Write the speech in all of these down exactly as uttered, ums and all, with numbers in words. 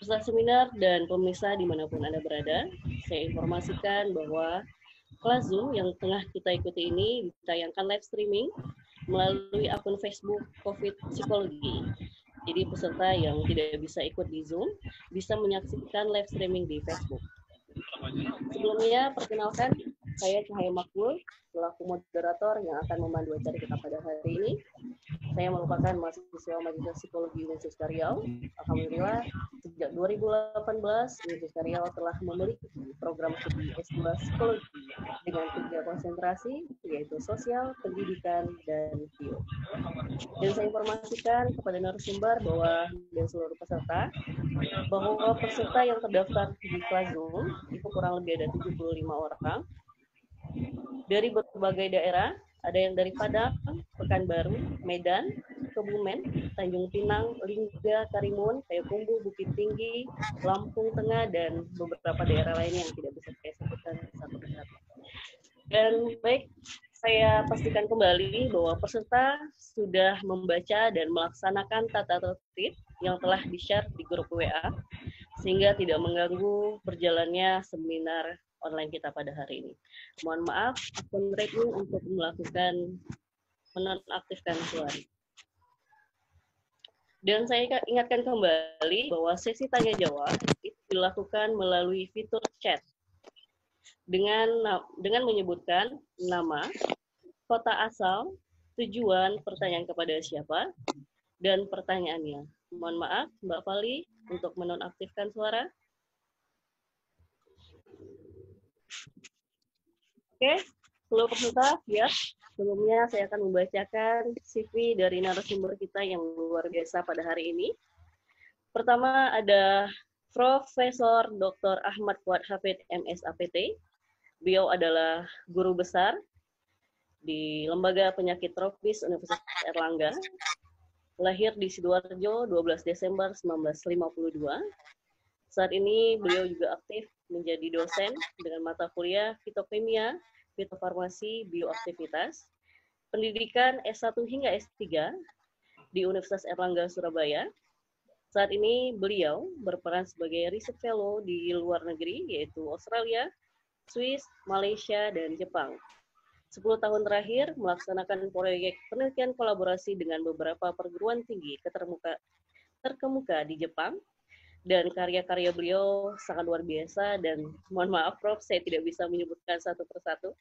Peserta seminar dan pemirsa dimanapun Anda berada, saya informasikan bahwa kelas Zoom yang tengah kita ikuti ini ditayangkan live streaming melalui akun Facebook COVID Psikologi. Jadi peserta yang tidak bisa ikut di Zoom bisa menyaksikan live streaming di Facebook. Sebelumnya, perkenalkan, saya Cahaya Makbul, selaku moderator yang akan memandu acara kita pada hari ini. Saya merupakan mahasiswa Majelis Psikologi Universitas Riau. Alhamdulillah, sejak dua ribu delapan belas, Universitas Riau telah memiliki program studi S dua Psikologi dengan tiga konsentrasi, yaitu sosial, pendidikan, dan bio. Dan saya informasikan kepada narasumber bahwa dan seluruh peserta, bahwa peserta yang terdaftar di kelas Zoom itu kurang lebih ada tujuh puluh lima orang dari berbagai daerah. Ada yang dari Padang, Pekanbaru, Medan, Kebumen, Tanjung Pinang, Lingga, Karimun, Payakumbuh, Bukit Tinggi, Lampung Tengah, dan beberapa daerah lainnya yang tidak bisa saya sebutkan satu persatu. Dan baik, saya pastikan kembali bahwa peserta sudah membaca dan melaksanakan tata tertib yang telah di-share di grup W A, sehingga tidak mengganggu berjalannya seminar online kita pada hari ini. Mohon maaf, akun rating untuk melakukan menonaktifkan suara. Dan saya ingatkan kembali bahwa sesi tanya jawab itu dilakukan melalui fitur chat dengan dengan menyebutkan nama, kota asal, tujuan pertanyaan kepada siapa, dan pertanyaannya. Mohon maaf, Mbak Fali, untuk menonaktifkan suara. Oke, seluruh peserta, ya. Sebelumnya saya akan membacakan C V dari narasumber kita yang luar biasa pada hari ini. Pertama ada Profesor Doktor Ahmad Fuad Hafid, M S A P T. Beliau adalah guru besar di Lembaga Penyakit Tropis Universitas Erlangga. Lahir di Sidoarjo dua belas Desember seribu sembilan ratus lima puluh dua. Saat ini beliau juga aktif menjadi dosen dengan mata kuliah fitokimia, fitofarmasi, bioaktivitas, pendidikan S satu hingga S tiga di Universitas Erlangga, Surabaya. Saat ini beliau berperan sebagai riset fellow di luar negeri, yaitu Australia, Swiss, Malaysia, dan Jepang. sepuluh tahun terakhir melaksanakan proyek penelitian kolaborasi dengan beberapa perguruan tinggi ketermuka, terkemuka di Jepang, dan karya-karya beliau sangat luar biasa, dan mohon maaf Prof, saya tidak bisa menyebutkan satu persatu.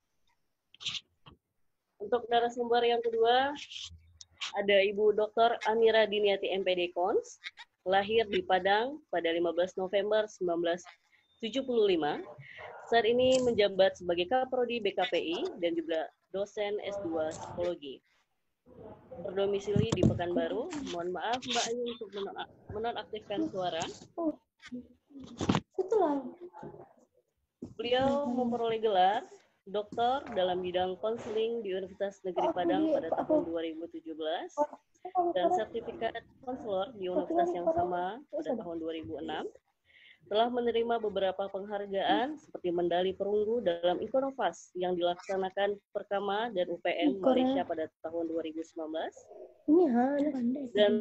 Untuk narasumber yang kedua, ada Ibu Doktor Amira Diniati M P D Kons, lahir di Padang pada lima belas November seribu sembilan ratus tujuh puluh lima. Saat ini menjabat sebagai Kaprodi B K P I dan juga dosen S dua Psikologi. Berdomisili di Pekanbaru. Mohon maaf Mbak Ayu untuk menonaktifkan suara. Beliau memperoleh gelar doktor dalam bidang konseling di Universitas Negeri Padang pada tahun dua ribu tujuh belas dan sertifikat konselor di universitas yang sama pada tahun dua ribu enam. Telah menerima beberapa penghargaan seperti medali perunggu dalam Ikonovas yang dilaksanakan Perkama dan U P M Malaysia pada tahun dua ribu sembilan belas. Dan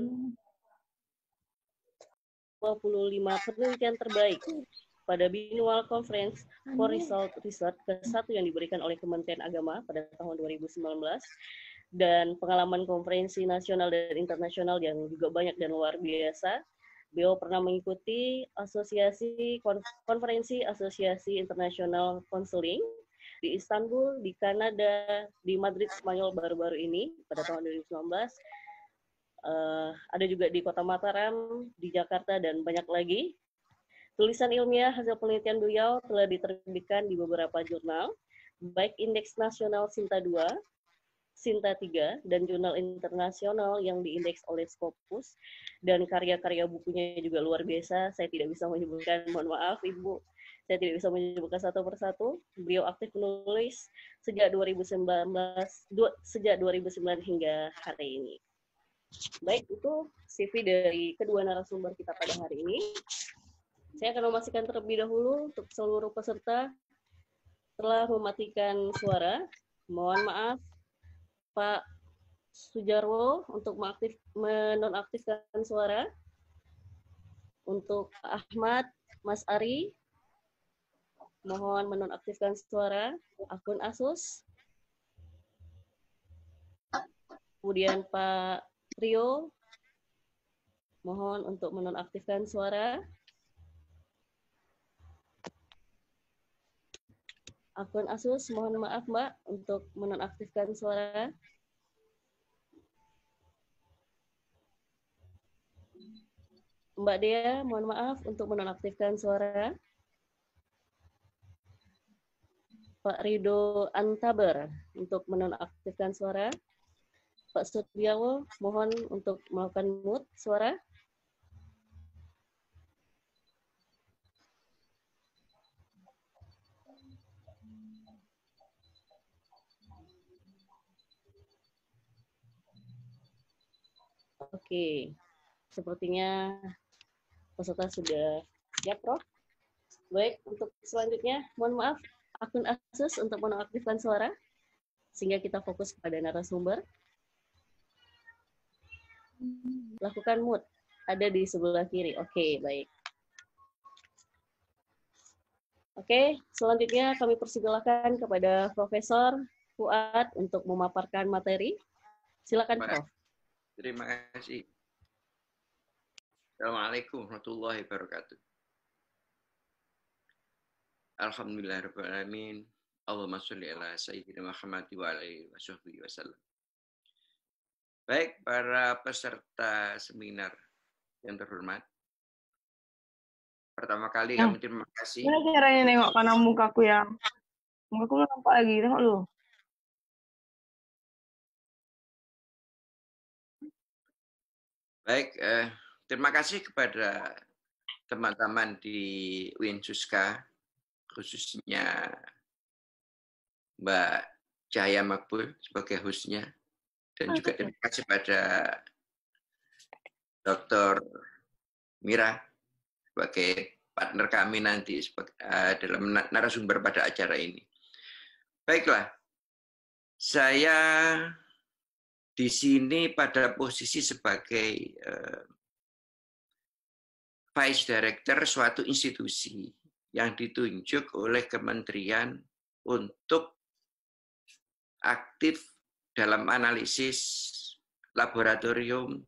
dua puluh lima penelitian terbaik pada Binual Conference for Result Research ke satu yang diberikan oleh Kementerian Agama pada tahun dua ribu sembilan belas, dan pengalaman konferensi nasional dan internasional yang juga banyak dan luar biasa. Beliau pernah mengikuti asosiasi konferensi Asosiasi Internasional Konseling di Istanbul, di Kanada, di Madrid, Spanyol baru-baru ini pada tahun dua ribu sembilan belas. Uh, ada juga di Kota Mataram, di Jakarta, dan banyak lagi. Tulisan ilmiah hasil penelitian beliau telah diterbitkan di beberapa jurnal, baik Indeks Nasional Sinta dua, Sinta tiga, dan jurnal internasional yang diindeks oleh Scopus, dan karya-karya bukunya juga luar biasa. Saya tidak bisa menyebutkan, mohon maaf Ibu, saya tidak bisa menyebutkan satu persatu. Beliau aktif menulis sejak dua ribu sembilan belas, du, sejak dua ribu sembilan hingga hari ini. Baik, itu C V dari kedua narasumber kita pada hari ini. Saya akan memastikan terlebih dahulu untuk seluruh peserta telah mematikan suara. Mohon maaf Pak Sujarwo untuk mengaktif, menonaktifkan suara. Untuk Ahmad, Mas Ari, mohon menonaktifkan suara akun Asus. Kemudian Pak Trio, mohon untuk menonaktifkan suara. Akun Asus, mohon maaf Mbak untuk menonaktifkan suara. Mbak Dea, mohon maaf untuk menonaktifkan suara. Pak Rido Antaber untuk menonaktifkan suara. Pak Setiawo, mohon untuk melakukan mute suara. Oke, sepertinya peserta sudah siap, Prof. Baik, untuk selanjutnya, mohon maaf, akun Asus untuk menonaktifkan suara, sehingga kita fokus pada narasumber. Lakukan mute, ada di sebelah kiri. Oke, baik. Oke, selanjutnya kami persilakan kepada Profesor Fuad untuk memaparkan materi. Silakan, Prof. Terima kasih. Assalamualaikum warahmatullahi wabarakatuh. Alhamdulillahirrahmanirrahim. Allahumma sholli ala sayyidina Muhammad wa alihi wa sallam. Baik, para peserta seminar yang terhormat. Pertama kali Hmm. kami terima kasih. Gimana caranya nengok kanan mukaku yang mukaku nampak lagi, tengok lu. Baik, eh, terima kasih kepada teman-teman di U I N Suska, khususnya Mbak Cahaya Makbul sebagai hostnya, dan juga terima kasih pada Doktor Mira sebagai partner kami nanti sebagai, uh, dalam narasumber pada acara ini. Baiklah, saya di sini pada posisi sebagai uh, Vice Director suatu institusi yang ditunjuk oleh kementerian untuk aktif dalam analisis laboratorium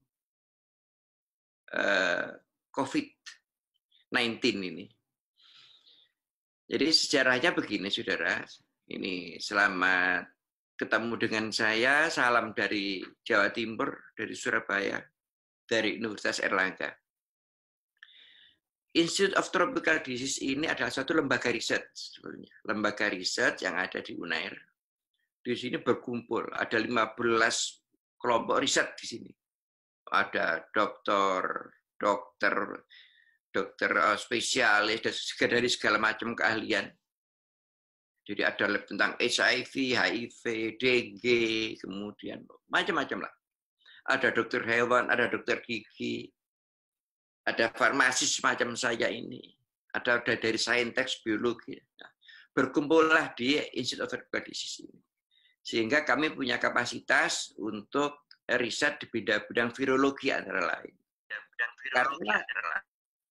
uh, COVID sembilan belas ini. Jadi sejarahnya begini, saudara. Ini selamat ketemu dengan saya. Salam dari Jawa Timur, dari Surabaya, dari Universitas Airlangga. Institute of Tropical Disease ini adalah suatu lembaga riset, sebenarnya. Lembaga riset yang ada di Unair. Di sini berkumpul, ada lima belas kelompok riset di sini. Ada dokter, dokter, dokter spesialis, dan dari segala macam keahlian. Jadi ada lab tentang H I V, H I V, dengue, kemudian macam-macam lah. Ada dokter hewan, ada dokter gigi, ada farmasis semacam saya ini, ada dari saintek, biologi. Nah, berkumpullah di Institute of Tropical Disease ini. Sehingga kami punya kapasitas untuk riset di bidang-bidang virologi antara lain. Bidang virologi Karena, antara lain.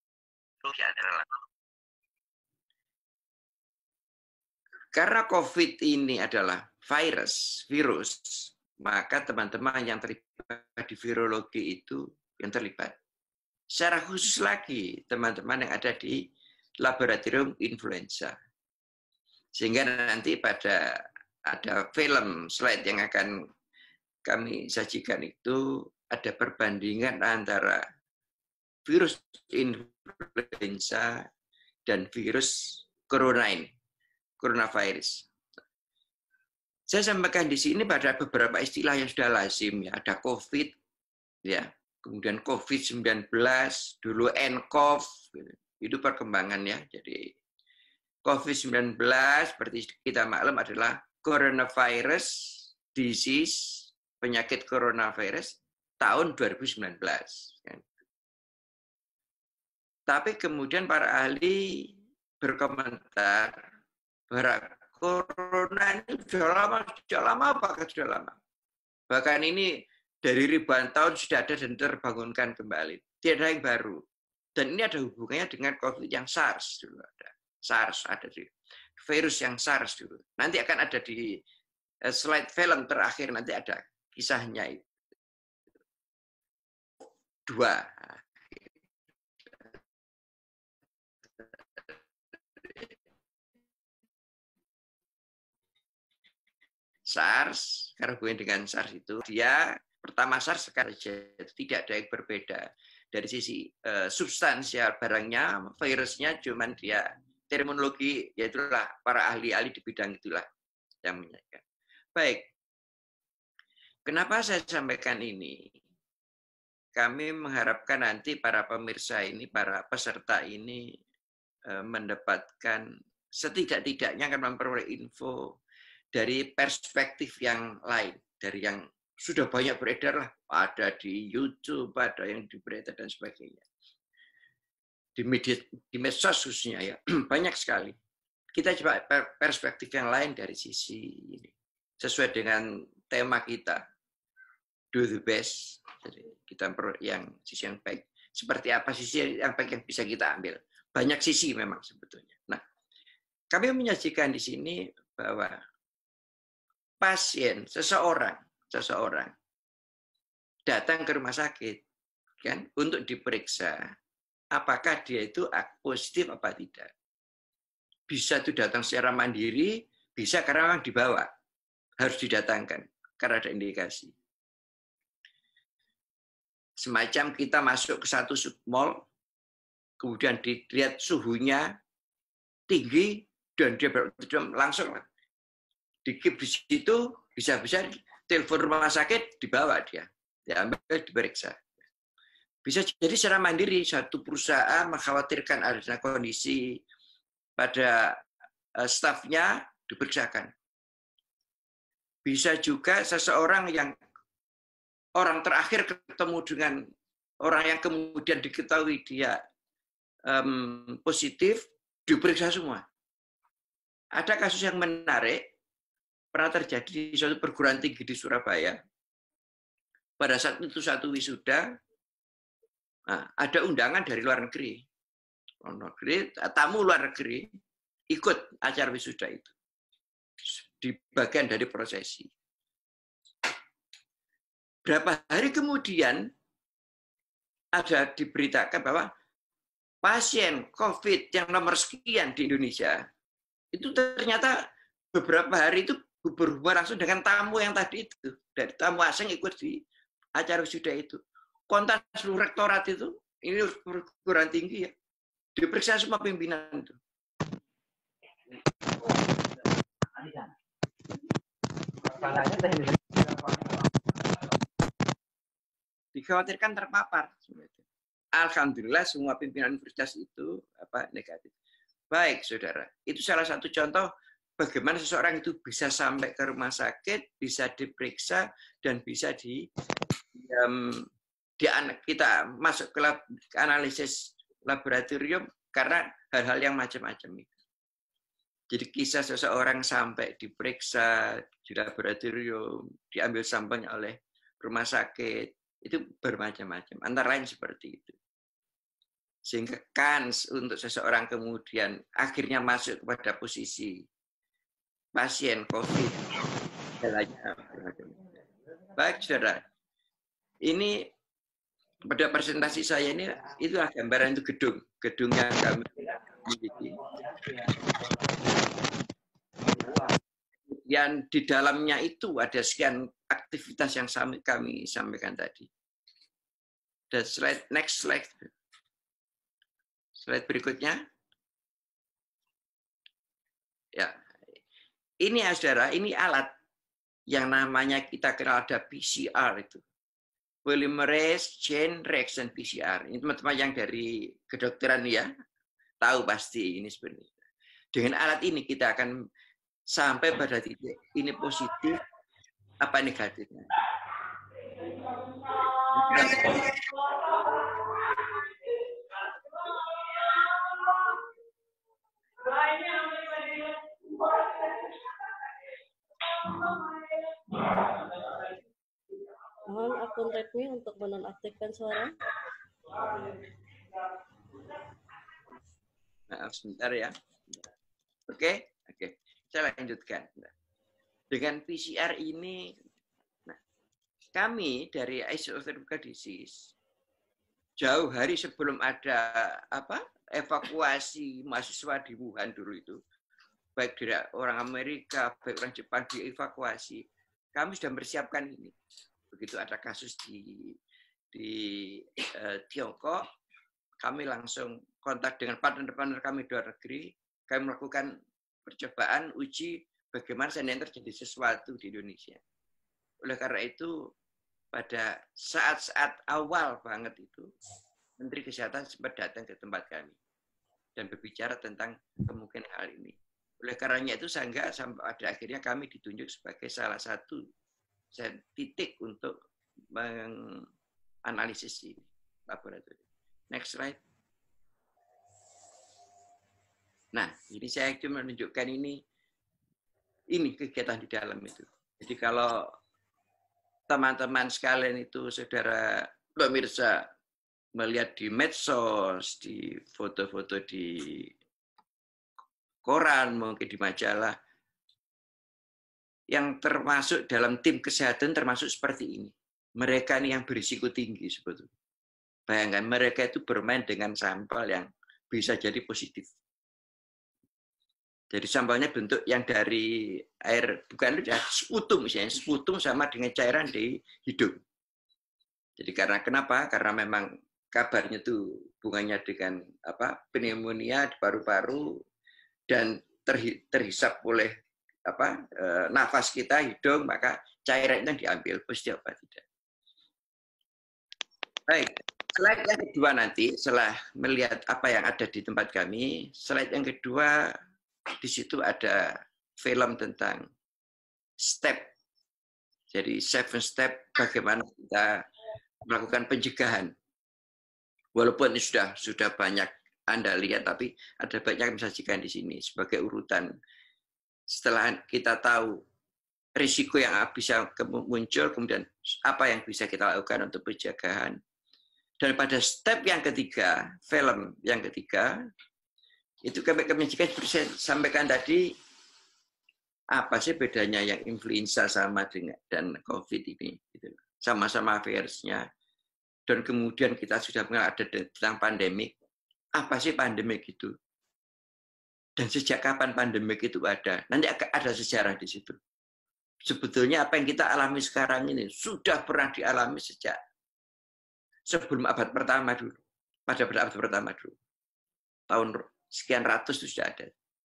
Karena COVID ini adalah virus, virus, maka teman-teman yang terlibat di virologi itu yang terlibat. Secara khusus lagi, teman-teman yang ada di laboratorium influenza. Sehingga nanti pada ada film slide yang akan kami sajikan itu ada perbandingan antara virus influenza dan virus corona ini. Coronavirus. Saya sampaikan di sini pada beberapa istilah yang sudah lazim ya, ada COVID, ya, kemudian COVID sembilan belas, dulu N C O V, itu perkembangannya. Jadi COVID sembilan belas seperti kita maklum adalah coronavirus disease, penyakit coronavirus tahun dua ribu sembilan belas. Tapi kemudian para ahli berkomentar bahwa corona ini sudah lama, sudah lama, apakah sudah lama? Bahkan ini dari ribuan tahun sudah ada dan terbangunkan kembali. Tidak ada yang baru. Dan ini ada hubungannya dengan COVID yang SARS dulu ada. SARS ada di virus yang SARS dulu. Nanti akan ada di slide film terakhir, nanti ada kisahnya itu. Dua. SARS, karena hubungan dengan SARS itu, dia pertama SARS sekarang tidak ada yang berbeda. Dari sisi uh, substansial barangnya, virusnya, cuman dia terminologi, yaitulah para ahli-ahli di bidang itulah yang menyampaikan. Baik, kenapa saya sampaikan ini? Kami mengharapkan nanti para pemirsa ini, para peserta ini uh, mendapatkan setidak-tidaknya akan memperoleh info dari perspektif yang lain, dari yang sudah banyak beredar lah, ada di YouTube, ada yang di berita dan sebagainya. Di media, di medsos khususnya ya, banyak sekali. Kita coba perspektif yang lain dari sisi ini, sesuai dengan tema kita, do the best. Jadi kita yang sisi yang baik. Seperti apa sisi yang baik yang bisa kita ambil? Banyak sisi memang sebetulnya. Nah, kami menyajikan di sini bahwa pasien, seseorang, seseorang datang ke rumah sakit, kan, untuk diperiksa, apakah dia itu positif apa tidak. Bisa itu datang secara mandiri, bisa karena memang dibawa, harus didatangkan karena ada indikasi. Semacam kita masuk ke satu mall, kemudian dilihat suhunya tinggi dan dia langsung dikip di situ, bisa-bisa telepon rumah sakit, dibawa dia, diambil, diperiksa. Bisa jadi secara mandiri, satu perusahaan mengkhawatirkan ada kondisi pada stafnya, diperiksakan. Bisa juga seseorang yang orang terakhir ketemu dengan orang yang kemudian diketahui dia um, positif, diperiksa semua. Ada kasus yang menarik, pernah terjadi di suatu perguruan tinggi di Surabaya. Pada saat itu satu wisuda, nah, ada undangan dari luar negeri. Luar negeri, tamu luar negeri ikut acara wisuda itu. Di bagian dari prosesi. Berapa hari kemudian ada diberitakan bahwa pasien COVID yang nomor sekian di Indonesia, itu ternyata beberapa hari itu berhubungan langsung dengan tamu yang tadi itu, dari tamu asing ikut di acara wisuda itu. Kontak seluruh rektorat itu, ini perguruan tinggi ya, diperiksa semua pimpinan itu. Dikhawatirkan terpapar. Alhamdulillah semua pimpinan universitas itu apa negatif. Baik, saudara, itu salah satu contoh bagaimana seseorang itu bisa sampai ke rumah sakit, bisa diperiksa, dan bisa di, um, di kita masuk ke, lab, ke analisis laboratorium karena hal-hal yang macam-macam itu. Jadi kisah seseorang sampai diperiksa di laboratorium, diambil sampelnya oleh rumah sakit, itu bermacam-macam. Antara lain seperti itu. Sehingga kans untuk seseorang kemudian akhirnya masuk kepada posisi pasien COVID. Baik, saudara. Ini pada presentasi saya ini, itulah gambaran itu gedung. Gedung yang kami miliki. Yang di dalamnya itu ada sekian aktivitas yang kami sampaikan tadi. Dan slide, next slide. Slide berikutnya. Ya, ini saudara, ini alat yang namanya kita kenal ada P C R itu. Polymerase Chain Reaction P C R. Ini teman-teman yang dari kedokteran ya, tahu pasti ini sebenarnya. Dengan alat ini kita akan sampai pada titik ini positif apa negatifnya. Mohon akun Redmi untuk menonaktifkan suara. Maaf sebentar ya. Oke, oke. Saya lanjutkan. Dengan P C R ini, nah, kami dari Institute of Tropical Disease jauh hari sebelum ada apa evakuasi mahasiswa di Wuhan dulu itu, baik dari orang Amerika, baik orang Jepang dievakuasi, kami sudah mempersiapkan ini. Begitu ada kasus di di eh, Tiongkok, kami langsung kontak dengan partner-partner kami di luar negeri, kami melakukan percobaan uji bagaimana seandainya terjadi sesuatu di Indonesia. Oleh karena itu, pada saat-saat awal banget itu, Menteri Kesehatan sempat datang ke tempat kami dan berbicara tentang kemungkinan hal ini. Oleh karenanya itu, sehingga sampai pada akhirnya kami ditunjuk sebagai salah satu titik untuk menganalisis ini laboratorium. Next slide. Nah, ini saya cuma menunjukkan ini, ini kegiatan di dalam itu. Jadi kalau teman-teman sekalian itu, saudara pemirsa, melihat di medsos, di foto-foto di koran, mungkin di majalah, yang termasuk dalam tim kesehatan termasuk seperti ini. Mereka ini yang berisiko tinggi sebetulnya. Bayangkan mereka itu bermain dengan sampel yang bisa jadi positif. Jadi sampelnya bentuk yang dari air, bukan ya, sputum misalnya, sputum sama dengan cairan di hidung. Jadi karena kenapa? Karena memang kabarnya itu hubungannya dengan apa pneumonia di paru-paru dan terhisap oleh apa e, nafas kita hidung, maka cairan itu diambil positif apa tidak. Baik, slide yang kedua nanti setelah melihat apa yang ada di tempat kami, slide yang kedua di situ ada film tentang step. Jadi seven step bagaimana kita melakukan pencegahan. Walaupun ini sudah sudah banyak Anda lihat, tapi ada banyak yang disajikan di sini sebagai urutan. Setelah kita tahu risiko yang bisa muncul, kemudian apa yang bisa kita lakukan untuk pencegahan. Dan pada step yang ketiga, film yang ketiga, itu kami seperti saya sampaikan tadi, apa sih bedanya yang influenza sama dengan dan COVID ini? Sama-sama virusnya. Dan kemudian kita sudah mengenal ada tentang pandemik. Apa sih pandemik itu? Dan sejak kapan pandemik itu ada? Nanti ada sejarah di situ. Sebetulnya apa yang kita alami sekarang ini sudah pernah dialami sejak sebelum abad pertama dulu. Pada abad pertama dulu. Tahun sekian ratus itu sudah ada.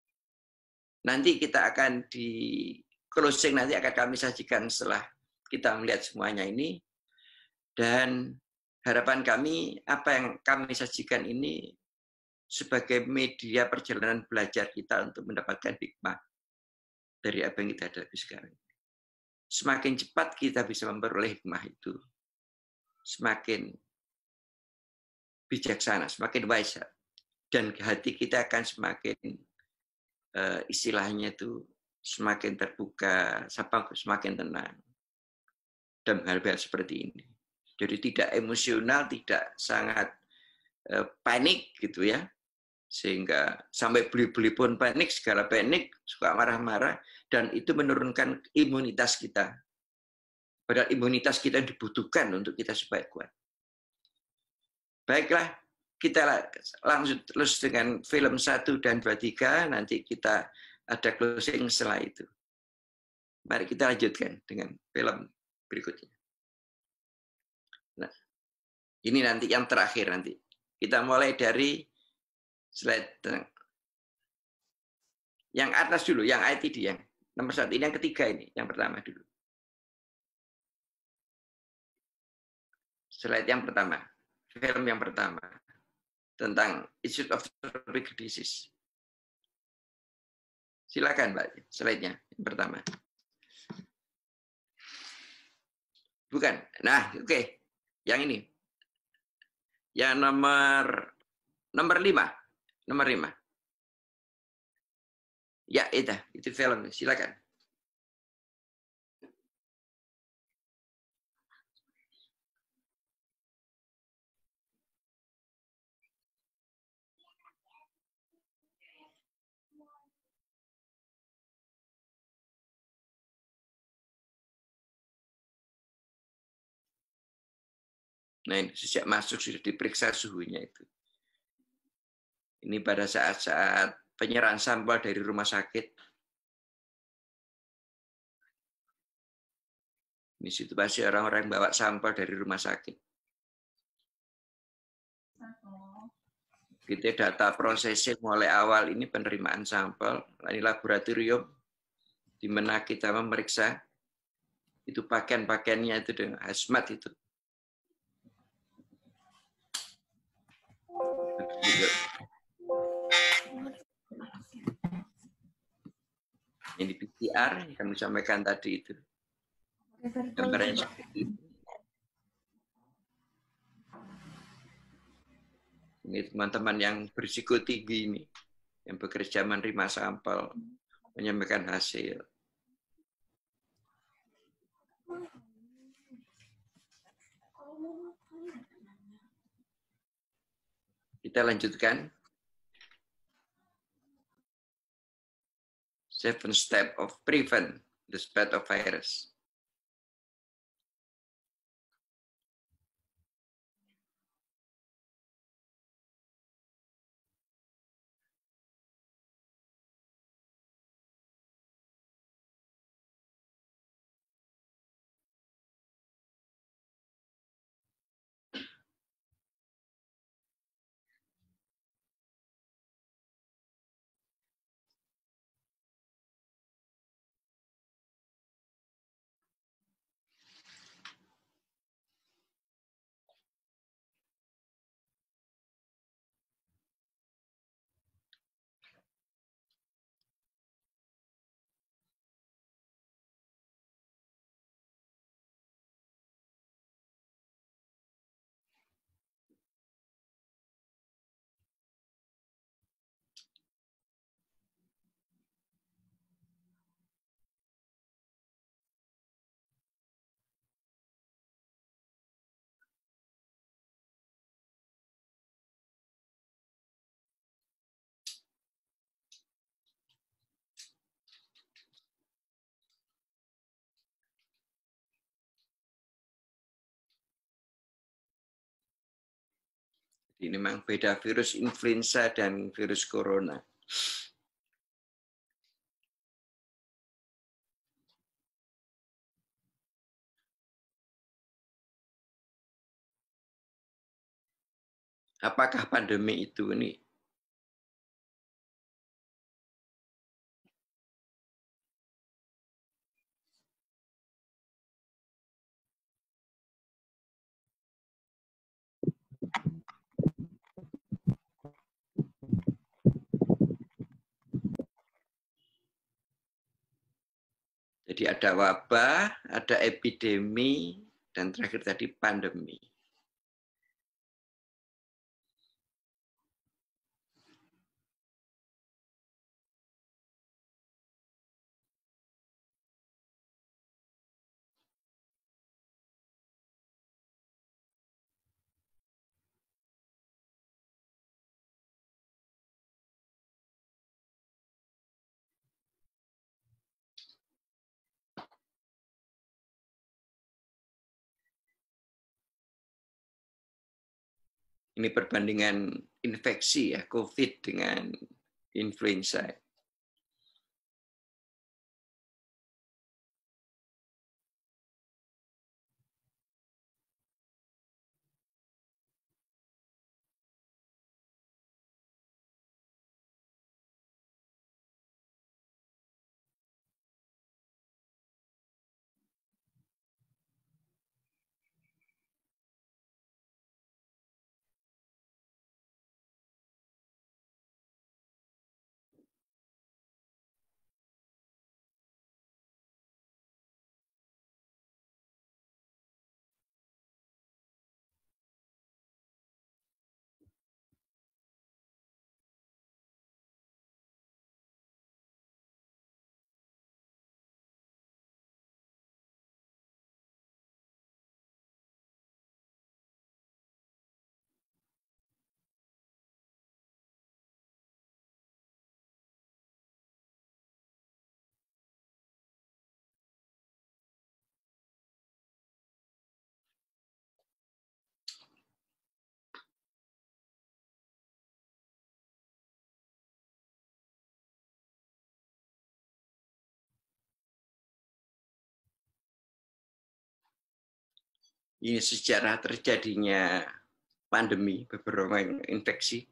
Nanti kita akan di closing, nanti akan kami sajikan setelah kita melihat semuanya ini. Dan harapan kami, apa yang kami sajikan ini sebagai media perjalanan belajar kita untuk mendapatkan hikmah dari apa yang kita hadapi sekarang. Semakin cepat kita bisa memperoleh hikmah itu, semakin bijaksana, semakin wise. Dan hati kita akan semakin uh, istilahnya itu semakin terbuka, semakin tenang dan hal-hal seperti ini. Jadi tidak emosional, tidak sangat uh, panik gitu ya, sehingga sampai beli-beli pun panik, segala panik, suka marah-marah, dan itu menurunkan imunitas kita. Padahal imunitas kita dibutuhkan untuk kita supaya kuat. Baiklah. Kita langsung terus dengan film satu dan dua tiga, nanti kita ada closing setelah itu. Mari kita lanjutkan dengan film berikutnya. Nah, ini nanti yang terakhir nanti. Kita mulai dari slide yang atas dulu, yang I T D, yang nomor satu, ini yang ketiga ini, yang pertama dulu. Slide yang pertama, film yang pertama. Tentang Institute of Tropical Disease. Silakan, Mbak, slide-nya yang pertama. Bukan. Nah, oke. Okay. Yang ini. Yang nomor nomor lima. Nomor lima. Ya, itu, itu film. Silakan. Nah, ini sejak masuk sudah diperiksa suhunya itu. Ini pada saat-saat penyerahan sampel dari rumah sakit. Di situ pasti orang-orang yang bawa sampel dari rumah sakit. Kita data processing mulai awal ini penerimaan sampel, ini laboratorium, di mana kita memeriksa, itu pakaian-pakaiannya itu dengan hazmat itu. Ini P C R yang kami sampaikan tadi itu. Gambarannya seperti itu. Ini teman-teman yang berisiko tinggi ini, yang bekerja menerima sampel, menyampaikan hasil. Kita lanjutkan. Seven step of prevent the spread of virus. Ini memang beda virus influenza dan virus corona. Apakah pandemi itu ini jadi ada wabah, ada epidemi, dan terakhir tadi pandemi. Ini perbandingan infeksi ya, COVID dengan influenza. Ini sejarah terjadinya pandemi beberapa infeksi.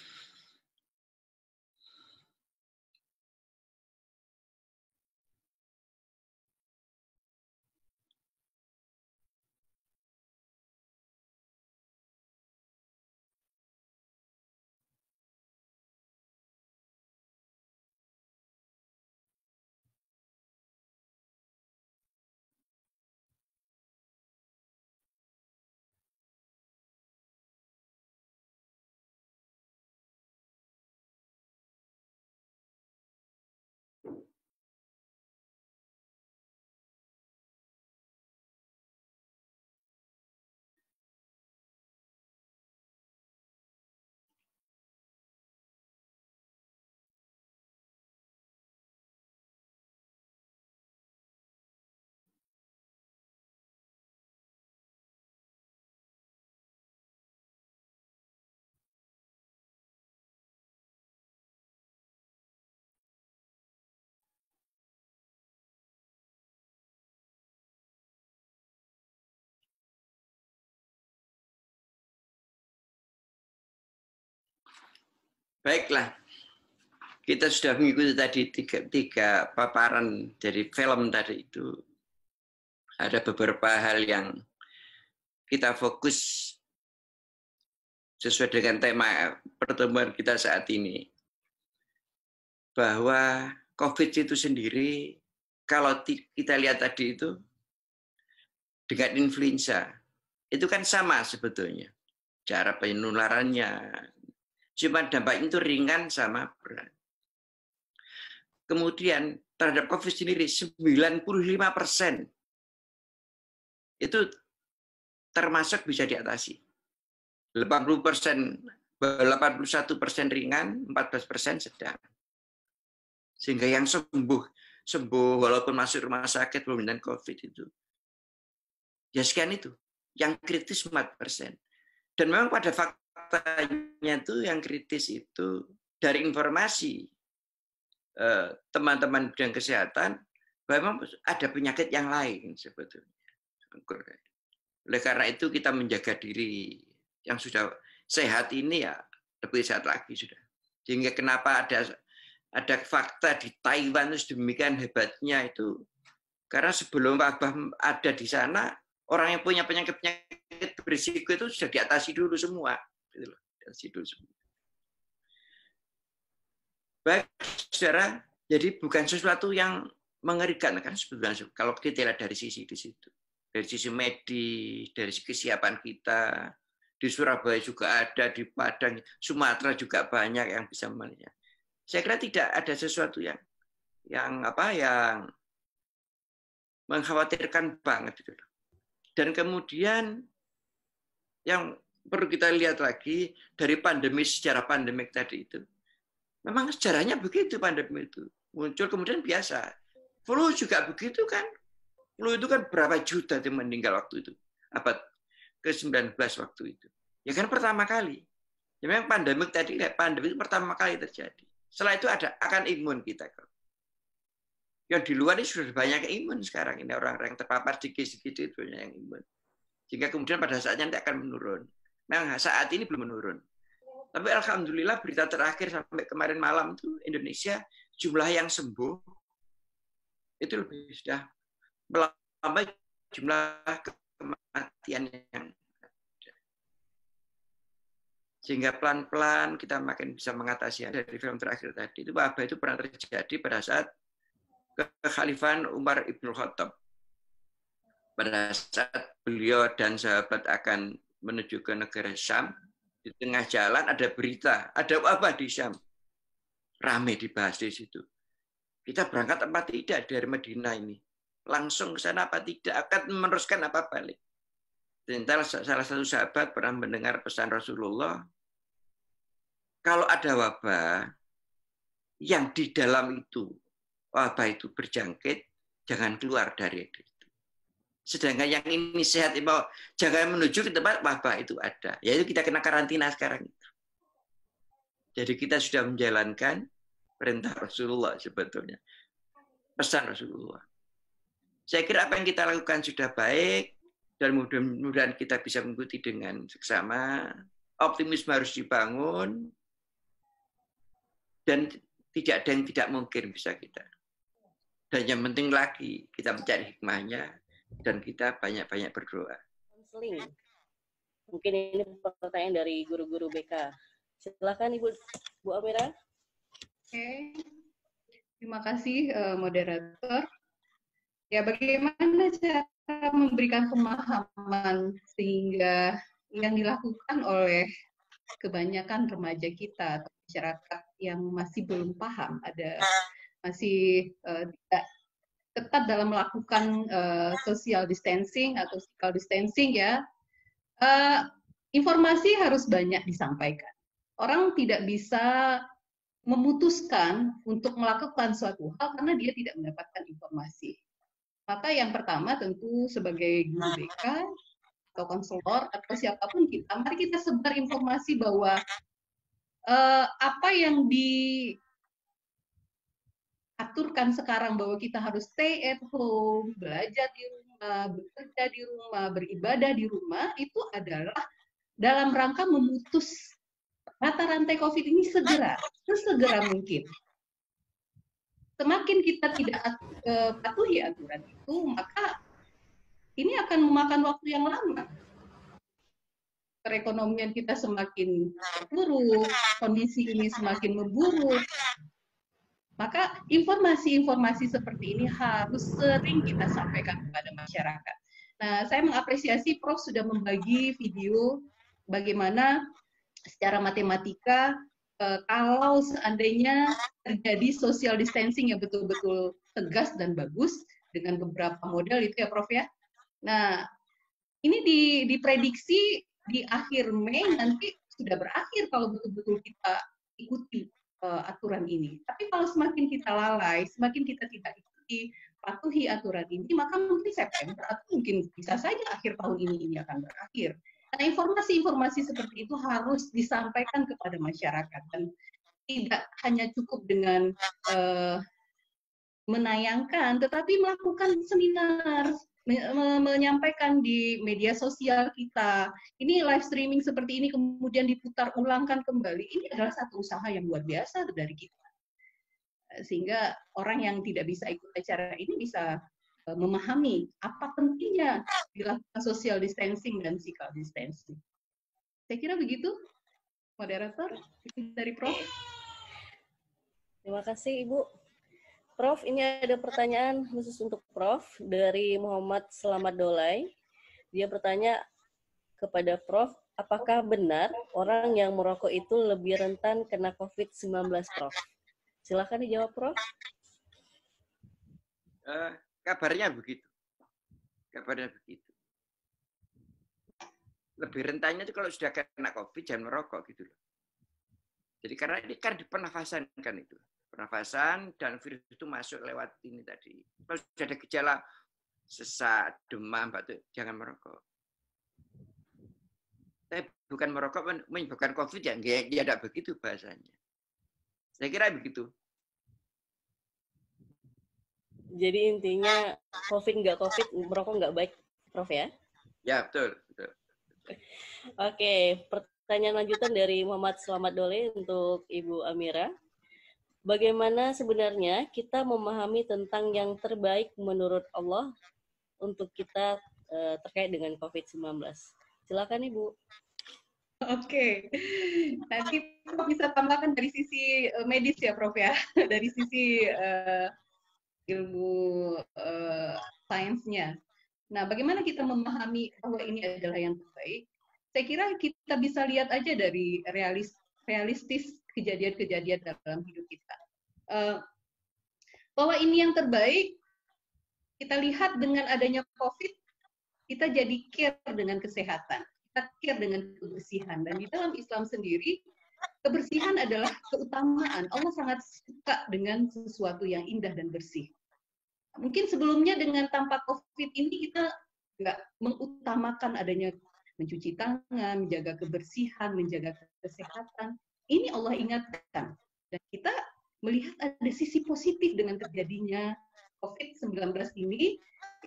Baiklah, kita sudah mengikuti tadi tiga, tiga paparan dari film tadi itu. Ada beberapa hal yang kita fokus sesuai dengan tema pertemuan kita saat ini. Bahwa COVID itu sendiri, kalau kita lihat tadi itu, dengan influenza, itu kan sama sebetulnya. Cara penularannya, cuma dampaknya itu ringan sama berat. Kemudian terhadap COVID sendiri, sembilan puluh lima persen itu termasuk bisa diatasi. delapan puluh persen, delapan puluh satu persen ringan, empat belas persen sedang. Sehingga yang sembuh, sembuh walaupun masuk rumah sakit belum dengan COVID itu, ya sekian itu. Yang kritis empat persen. Dan memang pada faktanya itu yang kritis itu dari informasi teman-teman bidang kesehatan, memang ada penyakit yang lain sebetulnya. Oleh karena itu kita menjaga diri, yang sudah sehat ini ya lebih sehat lagi sudah. Sehingga kenapa ada ada fakta di Taiwan itu demikian hebatnya itu, karena sebelum wabah ada di sana, orang yang punya penyakit-penyakit berisiko itu sudah diatasi dulu semua. Gitu loh, diatasi dulu semua. Baik, saudara, jadi bukan sesuatu yang mengerikan kan sebetulnya kalau kita lihat dari sisi di situ. Dari sisi medis, dari sisi kesiapan kita, di Surabaya juga ada, di Padang, Sumatera juga banyak yang bisa melihat. Saya kira tidak ada sesuatu yang yang apa yang mengkhawatirkan banget gitu. Dan kemudian yang perlu kita lihat lagi dari pandemi, sejarah pandemik tadi itu. Memang sejarahnya begitu pandemi itu. Muncul kemudian biasa. Flu juga begitu kan. Flu itu kan berapa juta yang meninggal waktu itu. Abad ke sembilan belas waktu itu. Ya kan pertama kali. Ya memang pandemik tadi, pandemi itu pertama kali terjadi. Setelah itu ada akan imun kita. Yang di luar ini sudah banyak yang imun sekarang. Ini orang-orang yang terpapar sedikit-sedikit itu banyak yang imun. Sehingga kemudian pada saatnya nanti akan menurun. Nah saat ini belum menurun. Tapi alhamdulillah berita terakhir sampai kemarin malam itu Indonesia jumlah yang sembuh itu lebih sudah melampaui jumlah kematian yang ada. Sehingga pelan-pelan kita makin bisa mengatasi. Dari film terakhir tadi itu wabah itu pernah terjadi pada saat kekhalifahan Umar Ibn Khattab. Pada saat beliau dan sahabat akan menuju ke negara Syam, di tengah jalan ada berita, ada wabah di Syam. Ramai dibahas di situ. Kita berangkat apa tidak dari Madinah ini? Langsung ke sana apa tidak? Akan meneruskan apa balik? Ternyata salah satu sahabat pernah mendengar pesan Rasulullah, kalau ada wabah, yang di dalam itu, wabah itu berjangkit, jangan keluar dari itu. Sedangkan yang ini sehat, jangan menuju ke tempat wabah itu ada. Yaitu kita kena karantina sekarang. Jadi kita sudah menjalankan perintah Rasulullah sebetulnya. Pesan Rasulullah. Saya kira apa yang kita lakukan sudah baik. Dan mudah-mudahan kita bisa mengikuti dengan seksama. Optimisme harus dibangun. Dan tidak ada yang tidak mungkin bisa kita. Dan yang penting lagi, kita mencari hikmahnya. Dan kita banyak-banyak berdoa. Konseling. Mungkin ini pertanyaan dari guru-guru B K. Silakan Ibu Bu Amira. Oke. Terima kasih uh, moderator. Ya, bagaimana cara memberikan pemahaman sehingga yang dilakukan oleh kebanyakan remaja kita atau masyarakat yang masih belum paham, ada masih uh, tidak ketat dalam melakukan uh, social distancing atau physical distancing ya, uh, informasi harus banyak disampaikan. Orang tidak bisa memutuskan untuk melakukan suatu hal karena dia tidak mendapatkan informasi. Maka yang pertama tentu sebagai guru B K atau konselor atau siapapun kita, mari kita sebar informasi bahwa uh, apa yang diaturkan sekarang bahwa kita harus stay at home, belajar di rumah, bekerja di rumah, beribadah di rumah, itu adalah dalam rangka memutus mata rantai COVID ini segera, sesegera mungkin. Semakin kita tidak uh, patuhi aturan itu, maka ini akan memakan waktu yang lama. Perekonomian kita semakin buruk, kondisi ini semakin memburuk. Maka informasi-informasi seperti ini harus sering kita sampaikan kepada masyarakat. Nah, saya mengapresiasi Prof sudah membagi video bagaimana secara matematika Uh, kalau seandainya terjadi social distancing yang betul-betul tegas dan bagus dengan beberapa model itu ya Prof ya. Nah, ini di, diprediksi di akhir Mei nanti sudah berakhir kalau betul-betul kita ikuti uh, aturan ini. Tapi kalau semakin kita lalai, semakin kita tidak ikuti, patuhi aturan ini, maka mungkin September atau mungkin bisa saja akhir tahun ini ini akan berakhir. Nah, informasi-informasi seperti itu harus disampaikan kepada masyarakat dan tidak hanya cukup dengan uh, menayangkan, tetapi melakukan seminar, me menyampaikan di media sosial kita. Ini live streaming seperti ini kemudian diputar ulangkan kembali. Ini adalah satu usaha yang luar biasa dari kita. Sehingga orang yang tidak bisa ikut acara ini bisa memahami apa pentingnya dilakukan social distancing dan physical distancing. Saya kira begitu, moderator, dari Prof. Terima kasih Ibu. Prof, ini ada pertanyaan khusus untuk Prof dari Muhammad Selamat Dolai. Dia bertanya kepada Prof, apakah benar orang yang merokok itu lebih rentan kena COVID sembilan belas, Prof? Silakan dijawab, Prof. Uh. Kabarnya begitu. Kabarnya begitu. Lebih rentannya itu kalau sudah kena COVID, jangan merokok gitu loh. Jadi karena ini kan di pernafasan kan itu. Pernafasan dan virus itu masuk lewat ini tadi. Kalau sudah ada gejala sesak, demam, batuk, jangan merokok. Tapi bukan merokok menyebabkan COVID, ya dia tidak begitu bahasanya. Saya kira begitu. Jadi intinya COVID nggak COVID, merokok nggak baik, Prof ya? Ya, betul. betul. Oke, pertanyaan lanjutan dari Muhammad Selamat Dole untuk Ibu Amira. Bagaimana sebenarnya kita memahami tentang yang terbaik menurut Allah untuk kita uh, terkait dengan COVID sembilan belas? Silakan Ibu. Oke, nanti Prof bisa tambahkan dari sisi medis ya Prof ya, dari sisi uh, ilmu uh, sainsnya. Nah, bagaimana kita memahami bahwa ini adalah yang terbaik? Saya kira kita bisa lihat aja dari realis, realistis kejadian-kejadian dalam hidup kita. Uh, bahwa ini yang terbaik, kita lihat dengan adanya COVID, kita jadi care dengan kesehatan, kita care dengan kebersihan. Dan di dalam Islam sendiri, kebersihan adalah keutamaan. Allah sangat suka dengan sesuatu yang indah dan bersih. Mungkin sebelumnya dengan tanpa COVID ini kita nggak mengutamakan adanya mencuci tangan, menjaga kebersihan, menjaga kesehatan. Ini Allah ingatkan. Dan kita melihat ada sisi positif dengan terjadinya COVID sembilan belas ini, ya,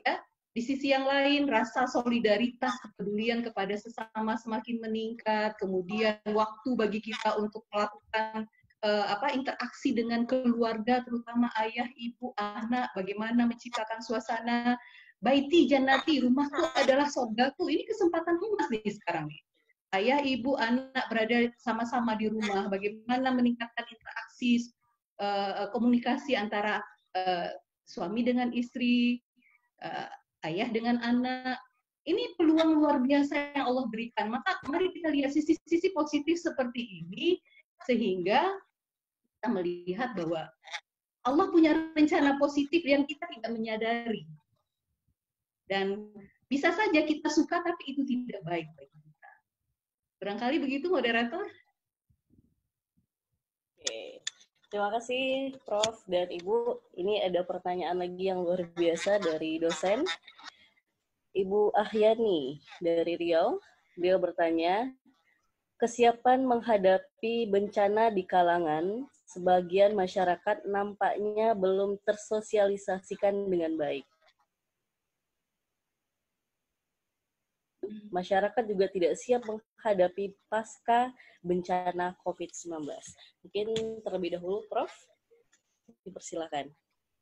Di sisi yang lain, rasa solidaritas, kepedulian kepada sesama semakin meningkat. Kemudian waktu bagi kita untuk melakukan uh, apa interaksi dengan keluarga, terutama ayah, ibu, anak, bagaimana menciptakan suasana baiti jannati, rumahku adalah surgaku. Ini kesempatan emas nih sekarang nih. Ayah, ibu, anak berada sama-sama di rumah, bagaimana meningkatkan interaksi uh, komunikasi antara uh, suami dengan istri, uh, ayah dengan anak. Ini peluang luar biasa yang Allah berikan. Maka mari kita lihat sisi-sisi positif seperti ini, sehingga kita melihat bahwa Allah punya rencana positif yang kita tidak menyadari. Dan bisa saja kita suka, tapi itu tidak baik bagi kita. Barangkali begitu, moderator. Oke. Terima kasih, Prof dan Ibu. Ini ada pertanyaan lagi yang luar biasa dari dosen. Ibu Ahyani dari Riau, dia bertanya, kesiapan menghadapi bencana di kalangan sebagian masyarakat nampaknya belum tersosialisasikan dengan baik. Masyarakat juga tidak siap menghadapi pasca bencana covid sembilan belas. Mungkin terlebih dahulu, Prof, dipersilakan.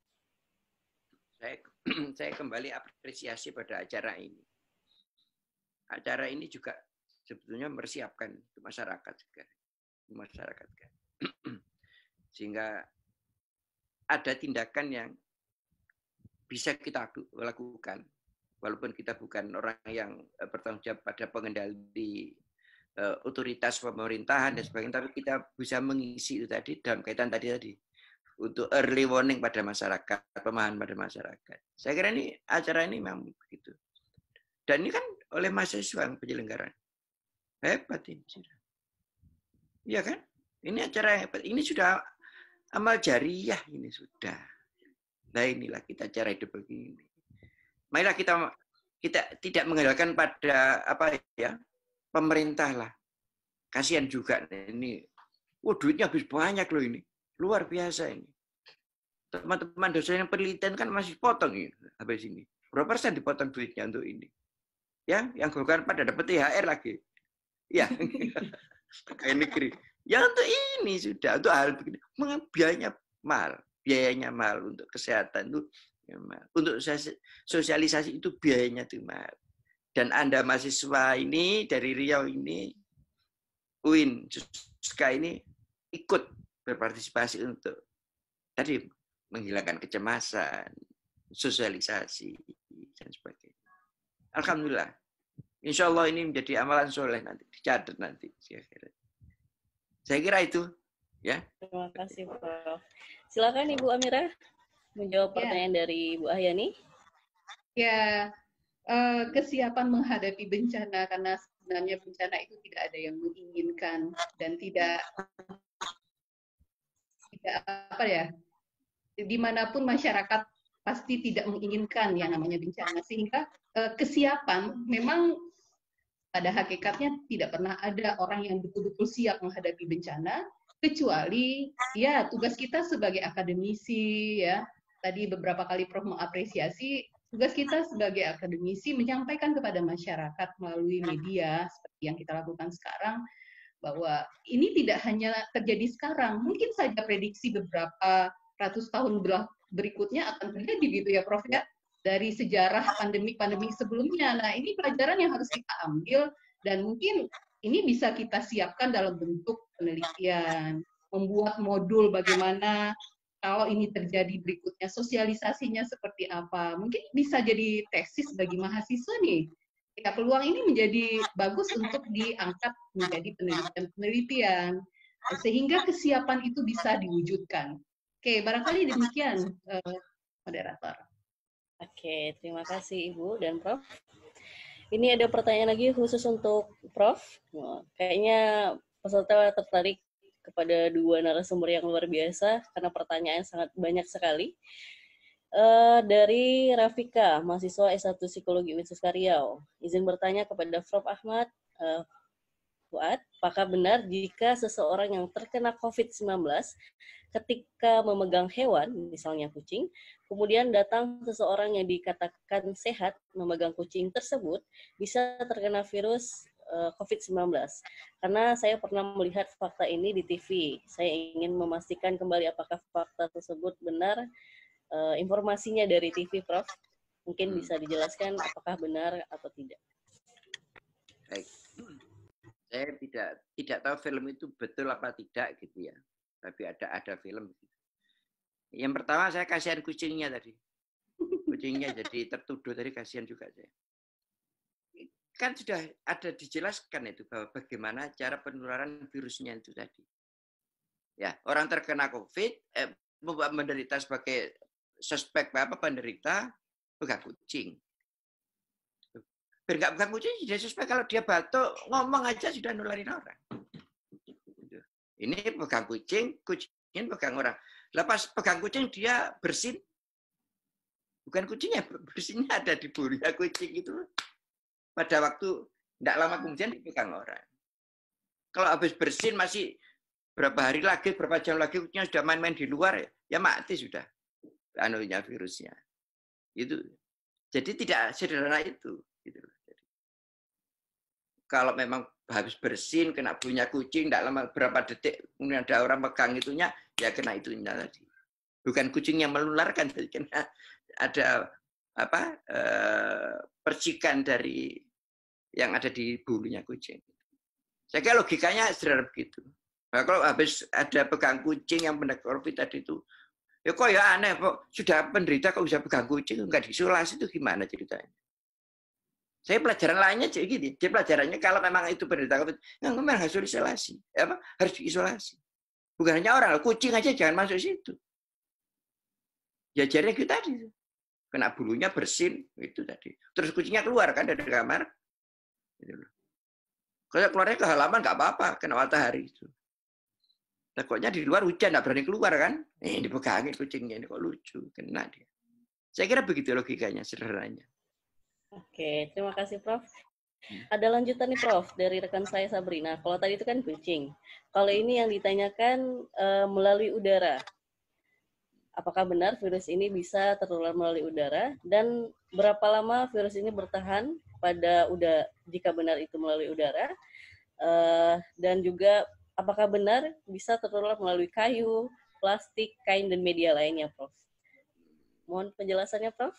Saya, saya kembali apresiasi pada acara ini. Acara ini juga sebetulnya mempersiapkan masyarakat juga, masyarakat kan. Sehingga ada tindakan yang bisa kita lakukan, walaupun kita bukan orang yang bertanggung jawab pada pengendali uh, otoritas pemerintahan dan sebagainya, tapi kita bisa mengisi itu tadi dalam kaitan tadi tadi. Untuk early warning pada masyarakat, pemahaman pada masyarakat. Saya kira ini acara ini memang begitu. Dan ini kan oleh mahasiswa yang penyelenggara. Hebat ini sudah. Iya kan? Ini acara hebat. Ini sudah amal jariah ini sudah. Nah inilah kita cara hidup begini. Marilah kita kita tidak mengandalkan pada apa ya pemerintah lah. Kasihan juga ini. Wah duitnya habis banyak loh ini. Luar biasa ini. Teman-teman dosen yang penelitian kan masih potong ini habis ini. Berapa persen dipotong duitnya untuk ini? Ya, yang bukan pada dapat T H R lagi. Ya, kayak negeri. Ya untuk ini sudah untuk hal begini. Biayanya mahal, biayanya mahal untuk kesehatan itu ya mahal. Untuk sosialisasi itu biayanya itu mahal. Dan Anda mahasiswa ini dari Riau ini, U I N, Juska ini ikut berpartisipasi untuk tadi menghilangkan kecemasan, sosialisasi dan sebagainya. Alhamdulillah. Insya Allah ini menjadi amalan soleh nanti, dicatat nanti. Saya kira itu, ya. Terima kasih, Prof. Silakan Ibu Amira menjawab pertanyaan ya. dari Ibu Ahyani. Ya, eh, kesiapan menghadapi bencana, karena sebenarnya bencana itu tidak ada yang menginginkan dan tidak tidak apa ya, dimanapun masyarakat pasti tidak menginginkan yang namanya bencana, sehingga eh, kesiapan memang pada hakikatnya tidak pernah ada orang yang betul-betul siap menghadapi bencana, kecuali ya tugas kita sebagai akademisi ya, tadi beberapa kali Prof mengapresiasi, tugas kita sebagai akademisi menyampaikan kepada masyarakat melalui media seperti yang kita lakukan sekarang, bahwa ini tidak hanya terjadi sekarang, mungkin saja prediksi beberapa ratus tahun berikutnya akan terjadi gitu ya Prof ya, dari sejarah pandemi-pandemi sebelumnya. Nah ini pelajaran yang harus kita ambil dan mungkin ini bisa kita siapkan dalam bentuk penelitian, membuat modul bagaimana kalau ini terjadi berikutnya, sosialisasinya seperti apa, mungkin bisa jadi tesis bagi mahasiswa nih. Ya, peluang ini menjadi bagus untuk diangkat menjadi penelitian-penelitian, sehingga kesiapan itu bisa diwujudkan. Oke, barangkali demikian, eh, moderator. Oke, terima kasih Ibu dan Prof. Ini ada pertanyaan lagi khusus untuk Prof. Nah, kayaknya peserta tertarik kepada dua narasumber yang luar biasa, karena pertanyaan sangat banyak sekali. Uh, dari Rafika, mahasiswa S satu Psikologi Universitas Riau. Izin bertanya kepada Prof Ahmad, uh, Fuad, apakah benar jika seseorang yang terkena covid sembilan belas ketika memegang hewan, misalnya kucing, kemudian datang seseorang yang dikatakan sehat memegang kucing tersebut, bisa terkena virus uh, covid sembilan belas? Karena saya pernah melihat fakta ini di T V. Saya ingin memastikan kembali apakah fakta tersebut benar. Uh, informasinya dari T V, Prof. Mungkin bisa dijelaskan apakah benar atau tidak. Baik. Saya tidak tidak tahu film itu betul apa tidak gitu ya. Tapi ada ada film. Yang pertama saya kasihan kucingnya tadi. Kucingnya jadi tertuduh tadi, kasihan juga saya. Kan sudah ada dijelaskan itu bahwa bagaimana cara penularan virusnya itu tadi. Ya, orang terkena COVID, eh, menderita sebagai suspek apa penderita pegang kucing. Biar nggak pegang kucing, dia suspek kalau dia batuk, ngomong aja sudah nularin orang. Ini pegang kucing, kucingnya pegang orang. Lepas pegang kucing, dia bersin. Bukan kucingnya, bersinnya ada di bulunya kucing itu. Pada waktu, tidak lama kemudian dipegang orang. Kalau habis bersin, masih berapa hari lagi, berapa jam lagi, kucingnya sudah main-main di luar, ya mati sudah. Anunya virusnya. Itu. Jadi tidak sederhana itu. Gitu. Kalau memang habis bersin, kena bulunya kucing, tidak lama berapa detik, kemudian ada orang pegang itunya, ya kena itunya tadi. Bukan kucing yang menularkan, jadi kena ada apa eh, percikan dari yang ada di bulunya kucing. Saya kira logikanya sederhana begitu. Nah, kalau habis ada pegang kucing yang penderita COVID tadi itu, ya kok ya aneh, kok sudah penderita kok bisa pegang kucing, nggak diisolasi itu gimana ceritanya? Saya pelajaran lainnya jadi gini, jadi pelajarannya kalau memang itu penderita COVID, ya memang harus isolasi, ya, apa? Harus diisolasi. Bukan hanya orang, kucing aja jangan masuk situ. Ya jadinya gitu tadi, kena bulunya bersin itu tadi. Terus kucingnya keluar kan dari kamar. Gitu. Kalau keluarnya ke halaman nggak apa-apa, kena matahari itu. Takutnya di luar hujan nggak berani keluar kan? Eh, dipegangin kucingnya ini kok lucu, kena dia. Saya kira begitu logikanya, sederhananya. Oke, terima kasih Prof. Ada lanjutan nih Prof dari rekan saya Sabrina. Kalau tadi itu kan kucing. Kalau ini yang ditanyakan uh, melalui udara. Apakah benar virus ini bisa tertular melalui udara? Dan berapa lama virus ini bertahan pada udara jika benar itu melalui udara? Uh, dan juga apakah benar bisa tertular melalui kayu, plastik, kain, dan media lainnya, Prof? Mohon penjelasannya, Prof.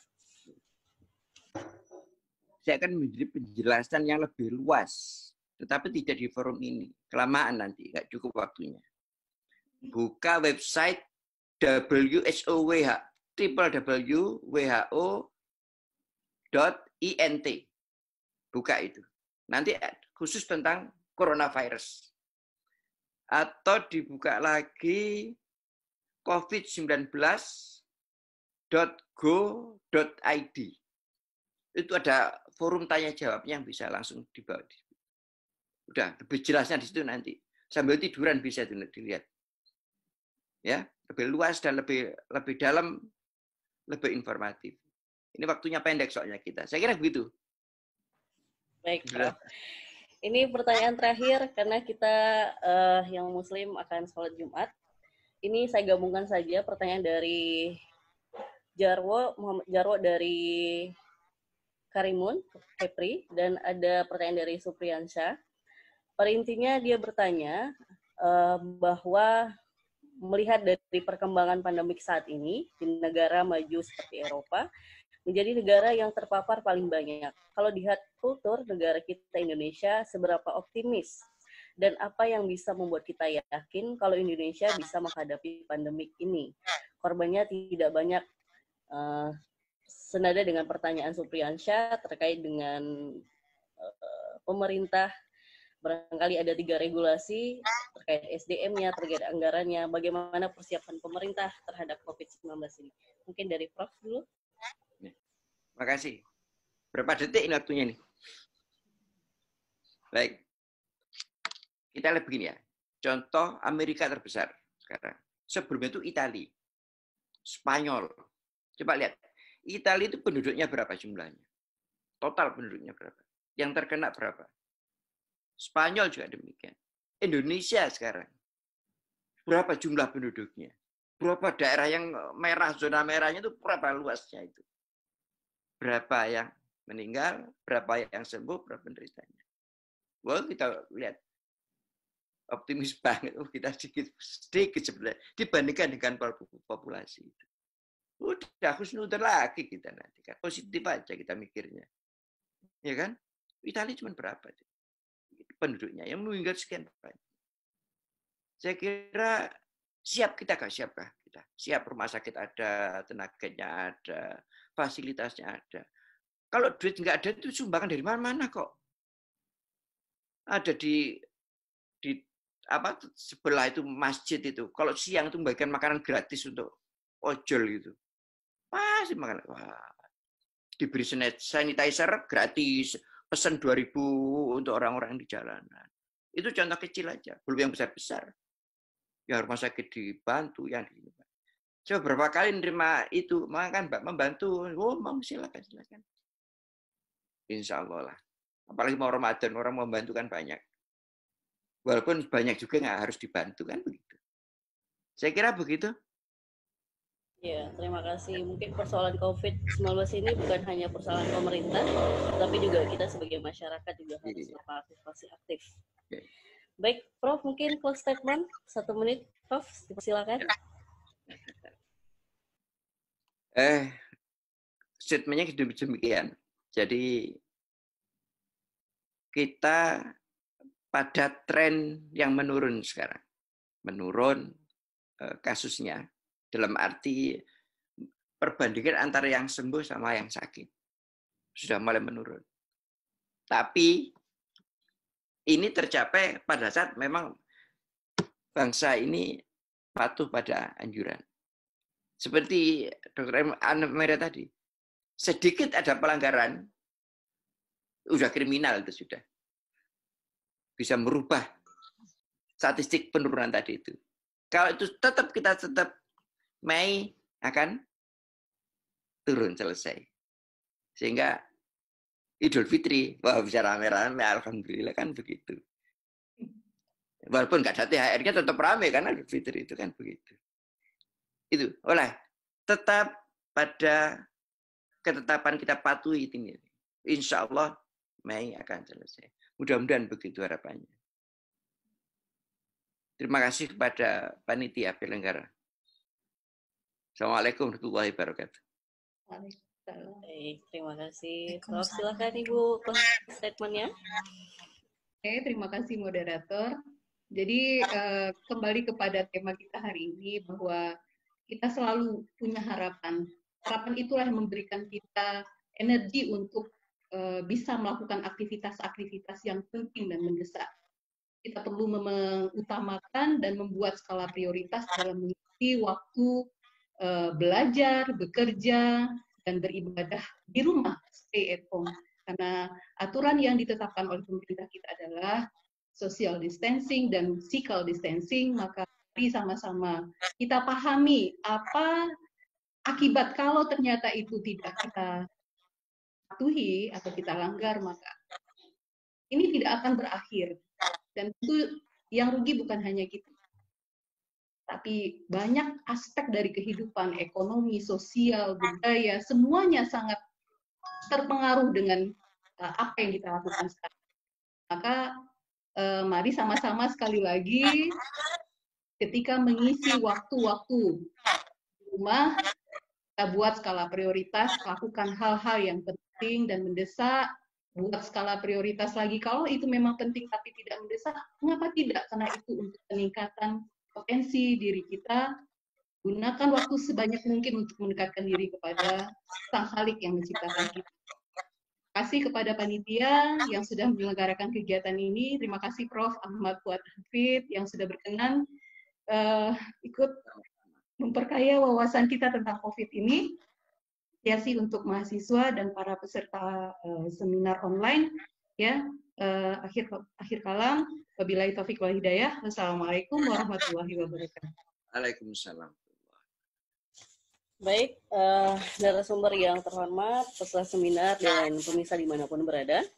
Saya akan menjadi penjelasan yang lebih luas, tetapi tidak di forum ini. Kelamaan nanti, nggak cukup waktunya. Buka website W H O W H, w w w titik w h o titik i n t. Buka itu. Nanti khusus tentang coronavirus. Atau dibuka lagi covid sembilan belas titik go titik i d. Itu ada forum tanya jawabnya yang bisa langsung dibawa. Udah lebih jelasnya di situ nanti. Sambil tiduran bisa dilihat. Ya, lebih luas dan lebih lebih dalam, lebih informatif. Ini waktunya pendek soalnya kita. Saya kira begitu. Baik, Prof. Ini pertanyaan terakhir karena kita uh, yang Muslim akan sholat Jumat. Ini saya gabungkan saja pertanyaan dari Jarwo, Muhammad Jarwo dari Karimun, Kepri, dan ada pertanyaan dari Supriyansyah. Pada intinya dia bertanya uh, bahwa melihat dari perkembangan pandemik saat ini di negara maju seperti Eropa, menjadi negara yang terpapar paling banyak. Kalau lihat kultur negara kita Indonesia, seberapa optimis dan apa yang bisa membuat kita yakin kalau Indonesia bisa menghadapi pandemik ini. Korbannya tidak banyak. Uh, senada dengan pertanyaan Supriyansyah terkait dengan uh, pemerintah, barangkali ada tiga regulasi terkait S D M-nya, terkait anggarannya, bagaimana persiapan pemerintah terhadap covid sembilan belas ini. Mungkin dari Prof dulu. Terima kasih. Berapa detik ini waktunya nih? Baik. Kita lihat begini ya. Contoh Amerika terbesar sekarang. Sebelumnya itu Italia, Spanyol. Coba lihat. Italia itu penduduknya berapa jumlahnya? Total penduduknya berapa? Yang terkena berapa? Spanyol juga demikian. Indonesia sekarang. Berapa jumlah penduduknya? Berapa daerah yang merah, zona merahnya itu berapa luasnya itu? Berapa yang meninggal, berapa yang sembuh, berapa penderitanya. Wah, kita lihat optimis banget. Oh, kita sedikit sedikit sebenarnya dibandingkan dengan populasi itu. Udah husnudon lagi kita nanti kan. Positif aja kita mikirnya. Ya kan? Italia cuma berapa penduduknya yang meninggal sekian banyak. Saya kira siap kita kah? Siapkah kita? Siap, rumah sakit ada, tenaganya ada, fasilitasnya ada. Kalau duit nggak ada itu sumbangan dari mana-mana kok. Ada di di apa sebelah itu masjid itu. Kalau siang itu membagikan makanan gratis untuk ojol gitu. Pasti makan. Wah. Diberi sanitizer gratis, pesan dua ribu untuk orang-orang di jalanan. Itu contoh kecil aja, belum yang besar-besar. Yang rumah sakit dibantu, yang di coba berapa kali menerima itu, makan Mbak membantu. Oh, mau silakan silakan. Insya Allah lah. Apalagi mau Ramadan, orang mau membantu kan banyak. Walaupun banyak juga nggak harus dibantu kan begitu. Saya kira begitu. Ya, terima kasih. Mungkin persoalan covid sembilan belas ini bukan hanya persoalan pemerintah, tapi juga kita sebagai masyarakat juga harus berpartisipasi aktif. Baik, Prof, mungkin close statement satu menit, Prof, silakan. Eh, statementnya demikian. Jadi kita pada tren yang menurun sekarang, menurun eh, kasusnya dalam arti perbandingan antara yang sembuh sama yang sakit sudah mulai menurun. Tapi ini tercapai pada saat memang bangsa ini patuh pada anjuran. Seperti Dokter Anna Mera tadi, sedikit ada pelanggaran, sudah kriminal itu sudah. Bisa merubah statistik penurunan tadi itu. Kalau itu tetap kita tetap Mei akan turun selesai. Sehingga Idul Fitri, wah bisa rame-rame, alhamdulillah kan begitu. Walaupun nggak ada T H R-nya tetap rame karena Idul Fitri itu kan begitu. Itu, oleh tetap pada ketetapan kita patuhi ini. Insya Allah Mei akan selesai. Mudah-mudahan begitu harapannya. Terima kasih kepada panitia penyelenggara. Assalamualaikum warahmatullahi wabarakatuh. Baik, terima kasih. Prof, silakan Ibu statementnya. Oke, terima kasih moderator. Jadi eh, kembali kepada tema kita hari ini bahwa kita selalu punya harapan. Harapan itulah yang memberikan kita energi untuk uh, bisa melakukan aktivitas-aktivitas yang penting dan mendesak. Kita perlu mengutamakan dan membuat skala prioritas dalam mengisi waktu uh, belajar, bekerja, dan beribadah di rumah, stay at home. Karena aturan yang ditetapkan oleh pemerintah kita adalah social distancing dan physical distancing, maka mari sama-sama kita pahami apa akibat kalau ternyata itu tidak kita patuhi atau kita langgar, maka ini tidak akan berakhir. Dan itu yang rugi bukan hanya kita, tapi banyak aspek dari kehidupan ekonomi, sosial, budaya, semuanya sangat terpengaruh dengan uh, apa yang kita lakukan sekarang. Maka uh, mari sama-sama sekali lagi ketika mengisi waktu-waktu di rumah, kita buat skala prioritas, lakukan hal-hal yang penting dan mendesak, buat skala prioritas lagi. Kalau itu memang penting tapi tidak mendesak, mengapa tidak? Karena itu untuk peningkatan potensi diri kita, gunakan waktu sebanyak mungkin untuk mendekatkan diri kepada Sang Khalik yang menciptakan kita. Terima kasih kepada panitia yang sudah menyelenggarakan kegiatan ini. Terima kasih Prof Ahmad Fuad Hafid yang sudah berkenan Uh, ikut memperkaya wawasan kita tentang COVID ini. Apresiasi untuk mahasiswa dan para peserta uh, seminar online. Ya, uh, akhir akhir kalam. Wabillahi taufiq wal hidayah. Wassalamualaikum warahmatullahi wabarakatuh. Waalaikumsalam. Baik, uh, narasumber yang terhormat, peserta seminar dan pemirsa dimanapun berada.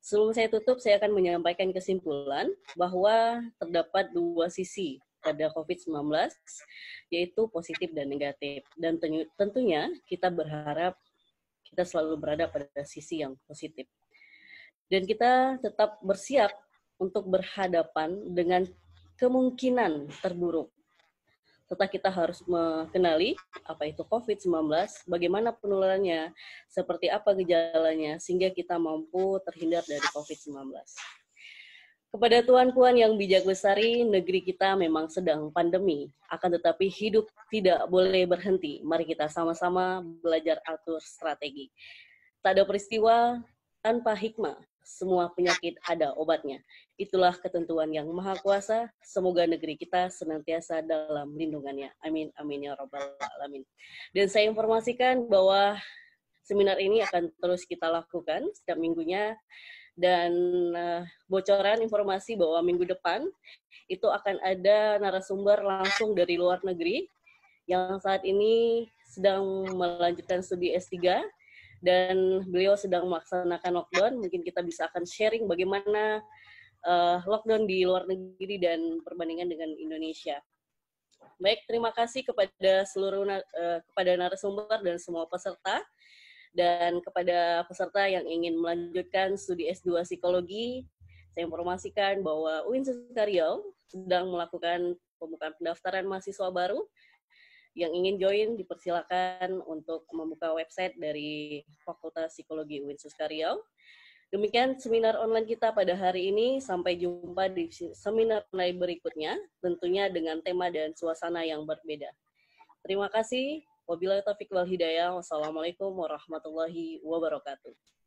Sebelum saya tutup, saya akan menyampaikan kesimpulan bahwa terdapat dua sisi pada covid sembilan belas, yaitu positif dan negatif. Dan tentunya kita berharap kita selalu berada pada sisi yang positif. Dan kita tetap bersiap untuk berhadapan dengan kemungkinan terburuk. Serta kita harus mengenali apa itu covid sembilan belas, bagaimana penularannya, seperti apa gejalanya, sehingga kita mampu terhindar dari covid sembilan belas. Kepada Tuan-Puan yang bijak bestari, negeri kita memang sedang pandemi, akan tetapi hidup tidak boleh berhenti. Mari kita sama-sama belajar atur strategi. Tak ada peristiwa tanpa hikmah, semua penyakit ada obatnya. Itulah ketentuan yang maha kuasa, semoga negeri kita senantiasa dalam lindungannya. Amin, amin ya rabbal alamin. Dan saya informasikan bahwa seminar ini akan terus kita lakukan setiap minggunya, dan uh, bocoran informasi bahwa minggu depan itu akan ada narasumber langsung dari luar negeri yang saat ini sedang melanjutkan studi S tiga dan beliau sedang melaksanakan lockdown. Mungkin kita bisa akan sharing bagaimana uh, lockdown di luar negeri dan perbandingan dengan Indonesia. Baik, terima kasih kepada seluruh uh, kepada narasumber dan semua peserta. Dan kepada peserta yang ingin melanjutkan studi S dua Psikologi, saya informasikan bahwa U I N Suska Riau sedang melakukan pembukaan pendaftaran mahasiswa baru. Yang ingin join dipersilakan untuk membuka website dari Fakultas Psikologi U I N Suska Riau. Demikian seminar online kita pada hari ini. Sampai jumpa di seminar online berikutnya, tentunya dengan tema dan suasana yang berbeda. Terima kasih. Wabillahi taufiq wal hidayah. Wassalamualaikum warahmatullahi wabarakatuh.